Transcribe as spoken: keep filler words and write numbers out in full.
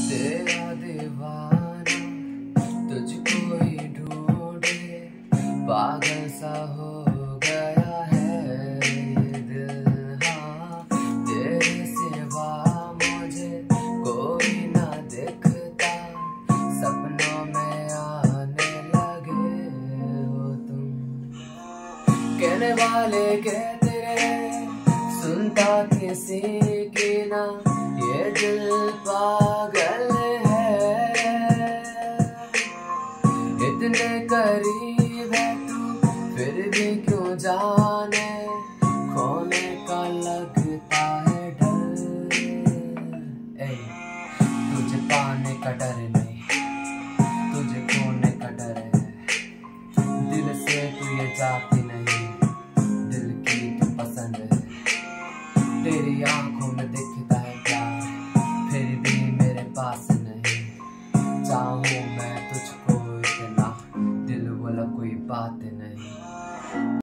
तेरा दीवाना तुझको ही ढूंढे, पागल सा हो गया है ये दिल। हाँ, तेरे सिवा मुझे कोई ना दिखता, सपनों में आने लगे हो तुम। कहने वाले कहते रहे सुनता किसी की ना, ये दिल पागल है। इतने करीब है तू फिर भी क्यों जाने, खोने का लगता है डर। ए, तुझे पाने का डर नहीं, तुझे खोने का डर है। दिल से तू ये जाती नहीं, दिल की तू पसंद है। तेरी आंखों में दिखता है प्यार, फिर भी मेरे पास नहीं। चाहूं मैं तुझको इतना, दिल वाला कोई बात नहीं।